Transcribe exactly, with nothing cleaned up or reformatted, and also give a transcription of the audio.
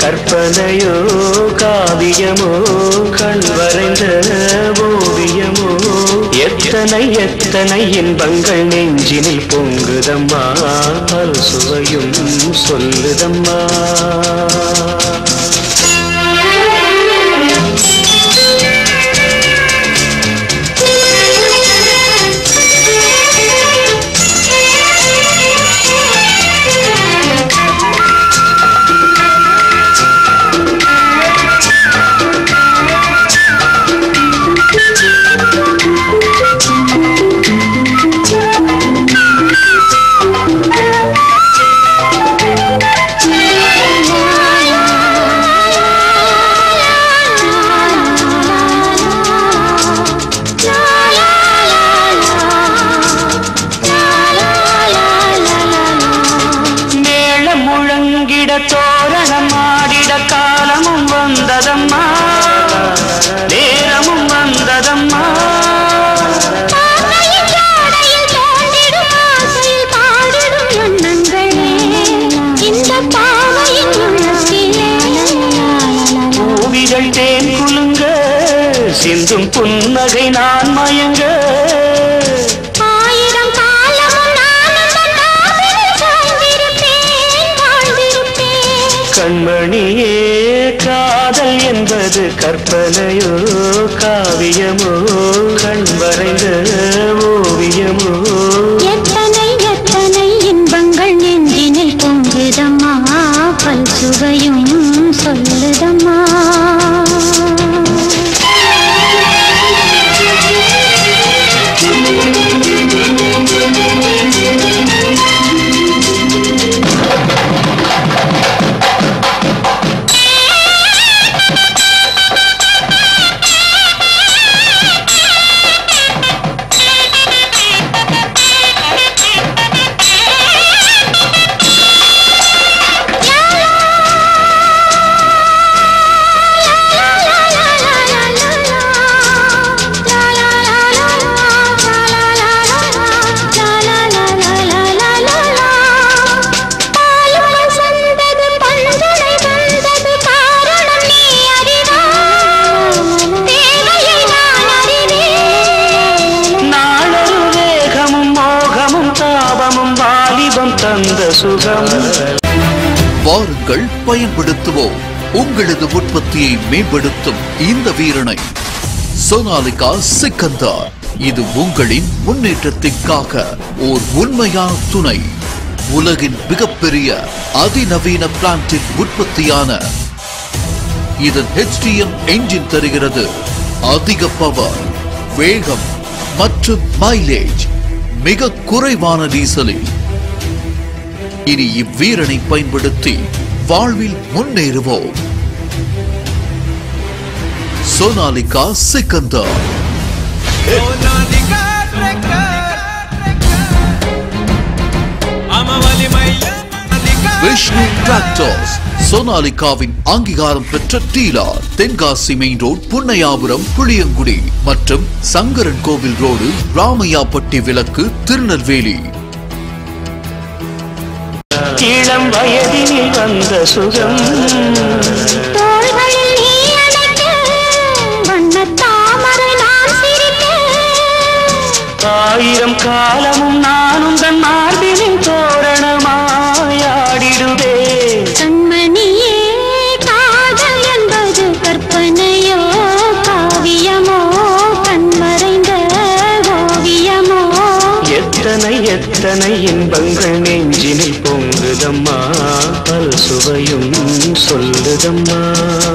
கற்பனையோ காவியமோ கண் வரைந்த ஓவியமோ எத்தனை எத்தனை இன்பங்கள் நெஞ்சினில் பொங்குதம்மா பல் சுவையும் சொல்லுதம்மா தோரணம் ஆடிட காலமும் வந்ததம்மா நேரமும் வந்ததம்மா பூவிகள் தேன் குலுங்க சிந்தும் புன்னகை நான் மயங்க கண்மணியே காதல் என்பது கற்பனையோ காவியமோ கண் வரைந்த ஓவியமோ எத்தனை எத்தனை இன்பங்கள் நெஞ்சினில் பொங்குதம்மா பல் சுவையும் சொல்லுதம்மா வாருங்கள் பயன்படுத்துவோம் உங்களது உற்பத்தியை மேம்படுத்தும் இந்த வீரனை சோனாலிகா சிக்கந்தர் இது உங்களின் முன்னேற்றத்திற்காக ஓர் உண்மையான துணை உலகின் மிகப்பெரிய அதிநவீன பிளான்டின் உற்பத்தியான இதன் H T M என்ஜின் தருகிறது அதிக பவர் வேகம் மற்றும் மைலேஜ் மிக குறைவான டீசலில் இனி இவ்வீரனை பயன்படுத்தி வாழ்வில் முன்னேறுவோம் சோனாலிகா சிக்கந்தர் விஷ்ணு டிராக்டர்ஸ் சோனாலிகாவின் அங்கீகாரம் பெற்ற dealer Tenkasi main road Punnaiyapuram Puliyangudi மற்றும் சங்கரன் கோவில் ரோடு ராமையாப்பட்டி விலக்கு திருநெல்வேலி இளம் வயதினில் வந்த சுகம் தோள்களில் நீ அணைக்க வண்ணத் தாமரை நான் சிரிக்க ஆயிரம் காலமும் நானும் தன் மார்பினின் தோரணமாயாடிடுவே கண்மணியே காதல் என்பது கற்பனையோ காவியமோ கண்மறைந்த ஓவியமோ எத்தனை எத்தனை இன்பங்கள் நெஞ்சினில் பொங்குதம்மா பல் சுவையும் சொல்லுதம்மா